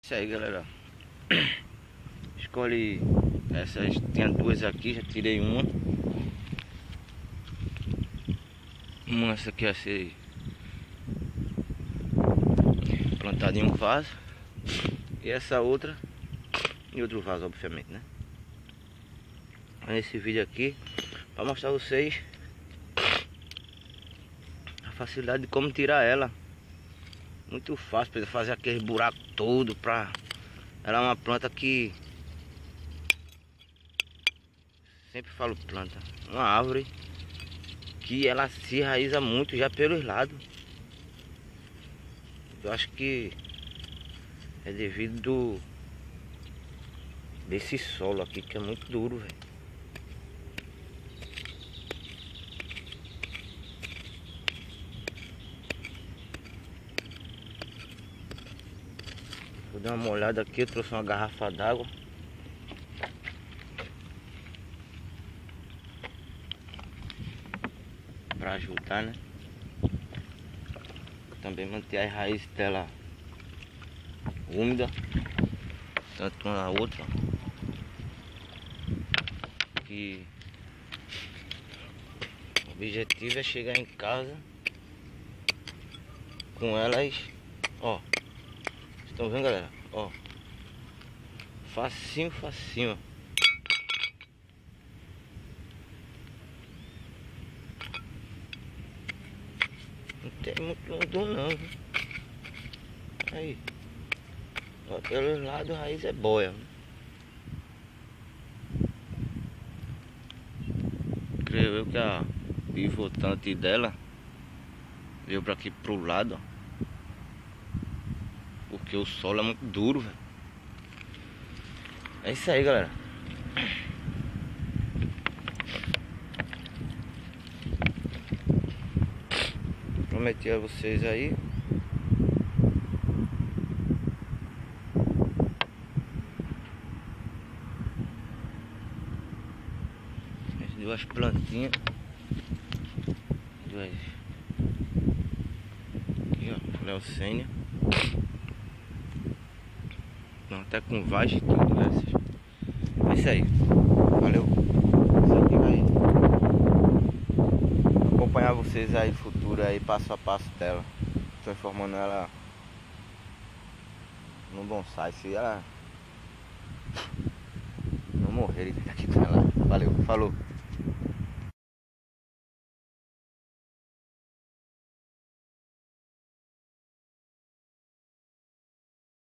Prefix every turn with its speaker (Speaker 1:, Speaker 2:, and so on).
Speaker 1: Isso aí, galera. Escolhe essas. Tinha duas aqui, já tirei uma. Essa aqui vai ser plantada em um vaso. E essa outra em outro vaso, obviamente, né? Nesse vídeo aqui, para mostrar a vocês a facilidade de como tirar ela. Muito fácil, para fazer aquele buraco todo. Ela é uma planta que sempre falo planta, uma árvore que ela se enraiza muito já pelos lados. Eu acho que é devido desse solo aqui que é muito duro, velho. Vou dar uma olhada aqui, eu trouxe uma garrafa d'água. Para ajudar, né? Também manter as raízes dela úmida, tanto uma na outra. Que o objetivo é chegar em casa com elas, ó. Estão vendo, galera? Ó, facinho, facinho. Não tem muito longo não, viu? Aí, ó, pelo lado a raiz é boia. Creio eu que a pivotante dela veio pra aqui pro lado, ó. Porque o solo é muito duro, velho. É isso aí, galera. Prometi a vocês aí. As duas plantinhas. Duas. Aqui, ó. Leucênia. Não, até com vagem e tudo essas. É isso aí. Valeu. Isso aqui vai acompanhar vocês aí no futuro aí, passo a passo dela. Transformando ela num bonsai. Se ela não morrer daqui com ela. Valeu, falou.